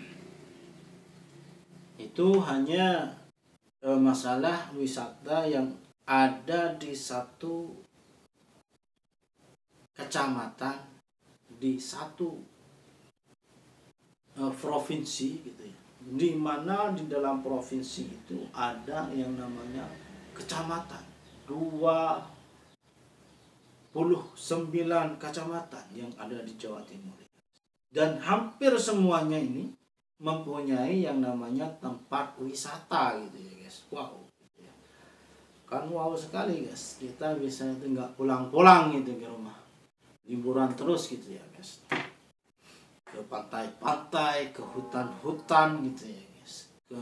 Itu hanya masalah wisata yang ada di satu kecamatan, di satu provinsi gitu ya, di mana di dalam provinsi itu ada yang namanya kecamatan, 29 kecamatan yang ada di Jawa Timur, dan hampir semuanya ini mempunyai yang namanya tempat wisata gitu ya guys. Wow gitu ya. Kan wow sekali guys, kita bisa itu nggak pulang-pulang gitu ke rumah, liburan terus gitu ya guys, ke pantai-pantai, ke hutan-hutan gitu ya guys, ke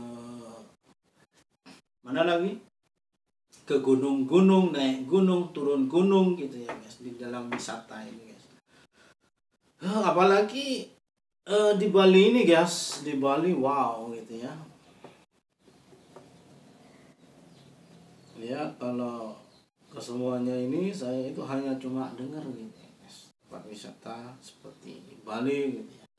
mana lagi, ke gunung-gunung, naik gunung, turun gunung gitu ya guys, di dalam wisata ini guys. Apalagi di Bali ini guys, di Bali wow gitu ya. Ya kalau kesemuanya ini saya itu hanya cuma dengar gitu ya guys, tempat wisata seperti di Bali gitu ya.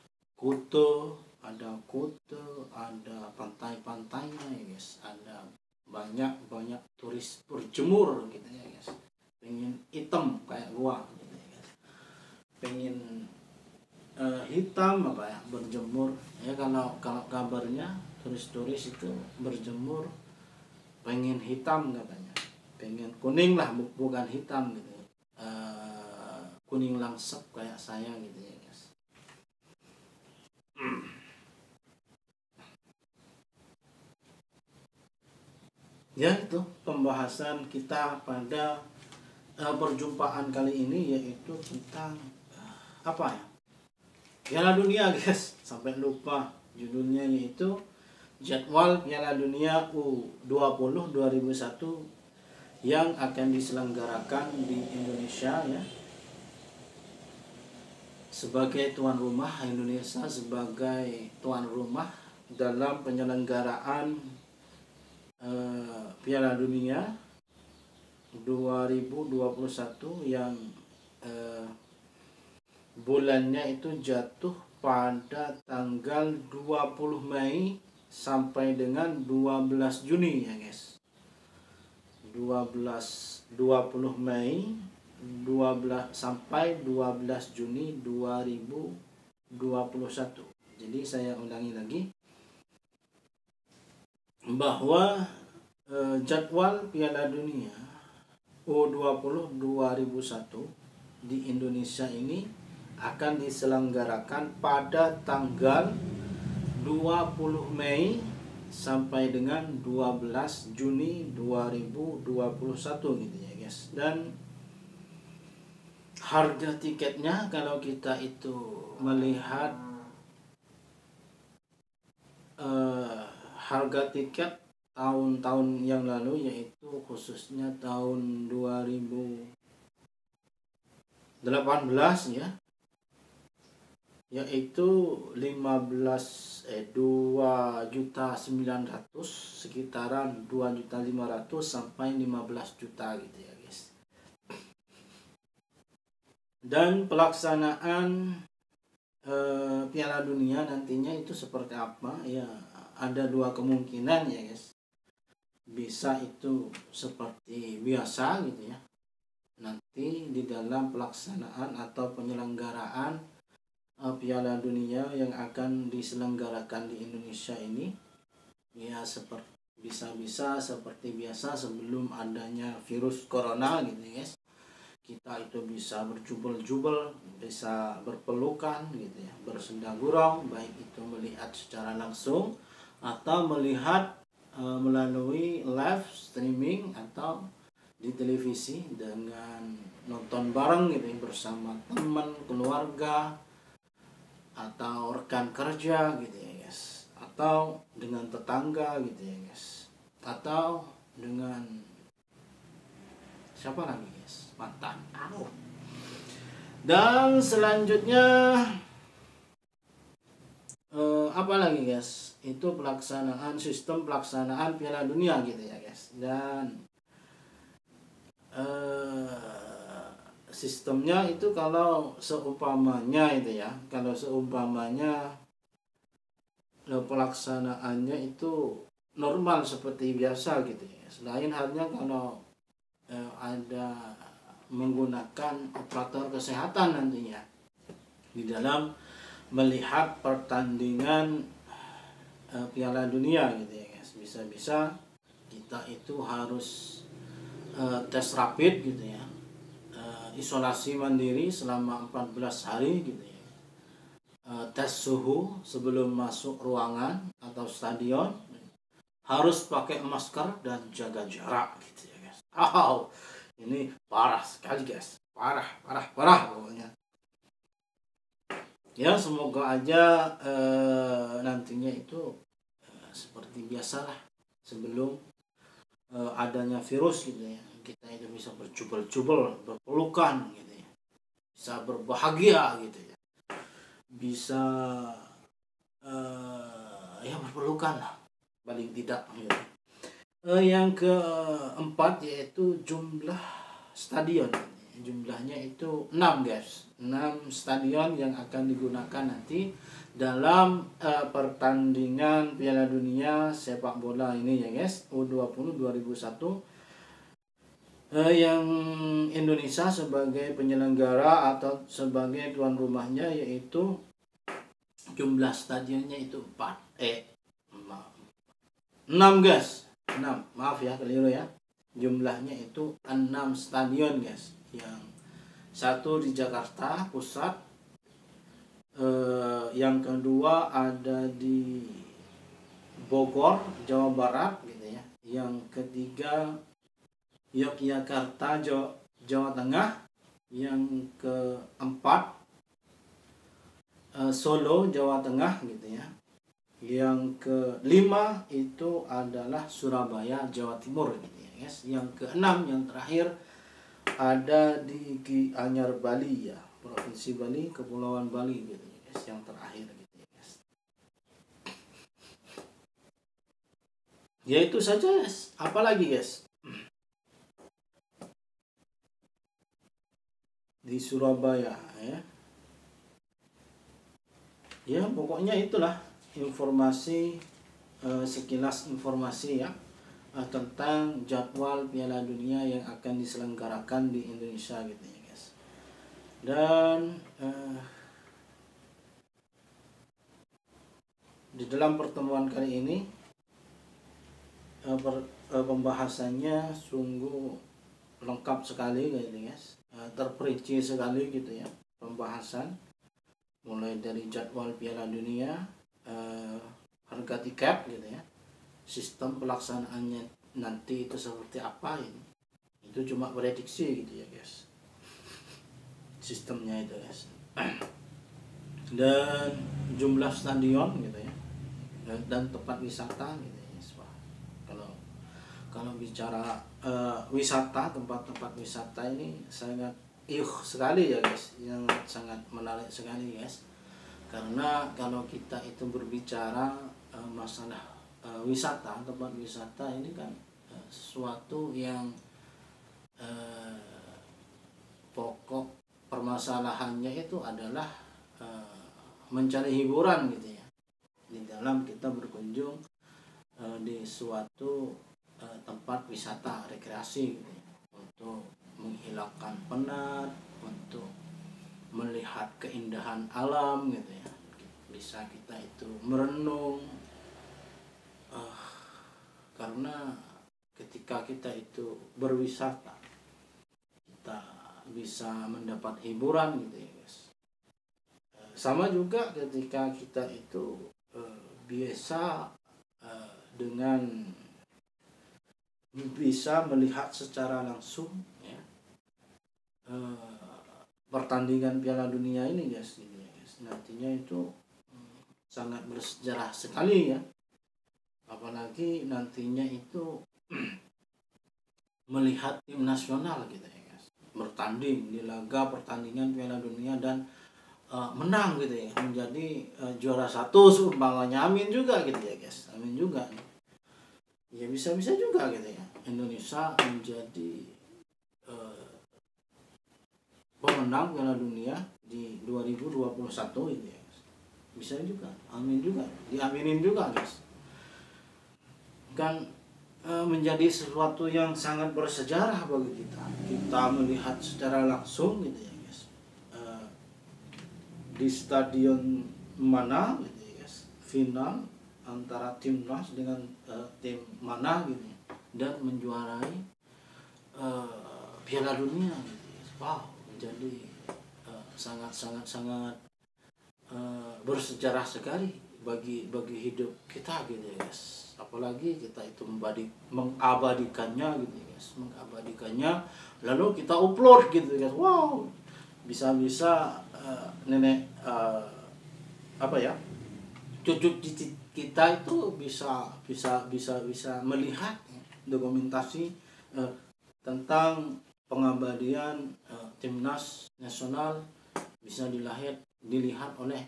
Kuta, ada pantai-pantainya ya guys, ada banyak turis berjemur gitu ya guys, pengen hitam kayak gua gitu ya guys, pengen hitam apa ya, berjemur ya. Kalau kabarnya turis-turis itu berjemur pengen hitam katanya, pengen kuning lah, bukan hitam gitu, kuning langsep kayak saya gitu ya guys. Ya itu pembahasan kita pada perjumpaan kali ini, yaitu tentang apa ya, Piala Dunia guys. Sampai lupa judulnya, yaitu jadwal Piala Dunia U20 2001 yang akan diselenggarakan di Indonesia ya. Sebagai tuan rumah, Indonesia sebagai tuan rumah dalam penyelenggaraan Piala Dunia 2021 yang bulannya itu jatuh pada tanggal 20 Mei sampai dengan 12 Juni ya guys. 20 Mei 12 sampai 12 Juni 2021. Jadi saya ulangi lagi bahwa jadwal Piala Dunia U20 2001 di Indonesia ini akan diselenggarakan pada tanggal 20 Mei sampai dengan 12 Juni 2021 gitu ya guys. Dan harga tiketnya kalau kita itu melihat harga tiket tahun-tahun yang lalu, yaitu khususnya tahun 2018 ya, yaitu 2.900.000, sekitaran 2.500.000 sampai 15 juta gitu ya guys. Dan pelaksanaan Piala Dunia nantinya itu seperti apa ya, ada dua kemungkinan ya guys. Bisa itu seperti biasa gitu ya, nanti di dalam pelaksanaan atau penyelenggaraan Piala Dunia yang akan diselenggarakan di Indonesia ini ya, bisa seperti biasa sebelum adanya virus corona gitu ya guys. kita itu bisa berjubel-jubel, bisa berpelukan gitu ya, bersenda gurau, baik itu melihat secara langsung atau melihat melalui live streaming atau di televisi dengan nonton bareng gitu ya, bersama teman, keluarga atau rekan kerja gitu ya guys, atau dengan tetangga gitu ya guys, atau dengan siapa lagi guys, mantan. Dan selanjutnya apa lagi guys, itu pelaksanaan sistem pelaksanaan Piala Dunia gitu ya guys. Dan sistemnya itu kalau seumpamanya itu ya, kalau seumpamanya pelaksanaannya itu normal seperti biasa gitu ya. Selain halnya kalau ada menggunakan operator kesehatan nantinya di dalam melihat pertandingan Piala Dunia gitu ya guys. Bisa-bisa kita itu harus tes rapid gitu ya, isolasi mandiri selama 14 hari gitu ya, tes suhu sebelum masuk ruangan atau stadion, harus pakai masker dan jaga jarak gitu ya guys. Ini parah sekali guys, parah pokoknya. Ya semoga aja nantinya itu seperti biasalah sebelum adanya virus gitu ya, kita itu bisa berjubel-jubel, berpelukan gitu ya, bisa berbahagia gitu ya, bisa ya berpelukan lah paling tidak gitu. Yang keempat yaitu jumlah stadion. Jumlahnya itu 6 guys, 6 stadion yang akan digunakan nanti dalam pertandingan Piala Dunia sepak bola ini ya guys, U20 2001, yang Indonesia sebagai penyelenggara atau sebagai tuan rumahnya, yaitu jumlah stadionnya itu 6 guys, 6, maaf ya keliru ya, jumlahnya itu 6 stadion guys. Yang satu di Jakarta Pusat, yang kedua ada di Bogor Jawa Barat gitu ya, yang ketiga Yogyakarta Jawa Tengah, yang keempat Solo Jawa Tengah gitu ya, yang kelima itu adalah Surabaya Jawa Timur gitu ya guys, yang keenam yang terakhir ada di Gianyar Bali ya, Provinsi Bali, Kepulauan Bali gitu ya guys, yang terakhir gitu ya guys. Ya itu saja guys, apalagi guys di Surabaya ya. Ya pokoknya itulah informasi, sekilas informasi ya tentang jadwal Piala Dunia yang akan diselenggarakan di Indonesia gitu ya guys. Dan di dalam pertemuan kali ini pembahasannya sungguh lengkap sekali gitu guys, terperinci sekali gitu ya pembahasan, mulai dari jadwal Piala Dunia, harga tiket gitu ya, sistem pelaksanaannya nanti itu seperti apa, ini itu cuma prediksi gitu ya guys sistemnya itu guys. Dan jumlah stadion gitu ya, dan tempat wisata gitu ya guys. Wah, kalau bicara wisata, tempat-tempat wisata ini sangat sekali ya guys, yang sangat menarik sekali guys. Karena kalau kita itu berbicara masalah wisata, tempat wisata ini kan sesuatu yang pokok permasalahannya itu adalah mencari hiburan gitu ya, di dalam kita berkunjung di suatu tempat wisata rekreasi gitu ya, untuk menghilangkan penat, untuk melihat keindahan alam gitu ya, bisa kita itu merenung, karena ketika kita itu berwisata, kita bisa mendapat hiburan gitu ya guys. Sama juga ketika kita itu biasa dengan bisa melihat secara langsung ya, pertandingan Piala Dunia ini guys, nantinya itu sangat bersejarah sekali ya, apalagi nantinya itu melihat tim nasional gitu ya guys, bertanding di laga pertandingan Piala Dunia dan menang gitu ya, menjadi juara satu seumpamanya. Amin juga gitu ya guys, amin juga nih. Ya bisa-bisa juga gitu ya Indonesia menjadi pemenang Piala Dunia di 2021 gitu ya guys. Bisa juga, amin juga, diaminin juga guys. Kan menjadi sesuatu yang sangat bersejarah bagi kita melihat secara langsung gitu ya guys, di stadion mana gitu ya guys, final antara timnas dengan tim mana gitu ya, dan menjuarai Piala Dunia gitu ya. Wow, menjadi sangat bersejarah sekali bagi hidup kita gitu ya guys. Apalagi kita itu mengabadikannya gitu ya guys, mengabadikannya lalu kita upload gitu ya guys. Wow, bisa-bisa nenek cucu kita itu bisa melihat dokumentasi tentang pengabadian timnas nasional, bisa dilihat oleh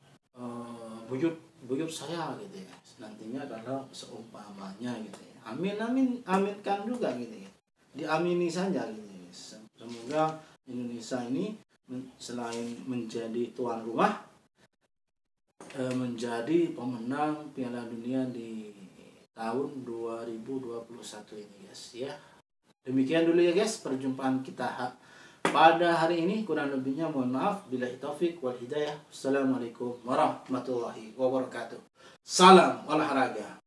buyut saya gitu ya nantinya kalau seumpamanya gitu ya. Aminkan juga gitu ya, diamini saja gitu ya. Semoga Indonesia ini selain menjadi tuan rumah, menjadi pemenang Piala Dunia di tahun 2021 ini guys ya. Demikian dulu ya guys perjumpaan kita pada hari ini, kurang lebihnya mohon maaf. Billahi taufik wal hidayah. Assalamualaikum warahmatullahi wabarakatuh. Salam olahraga.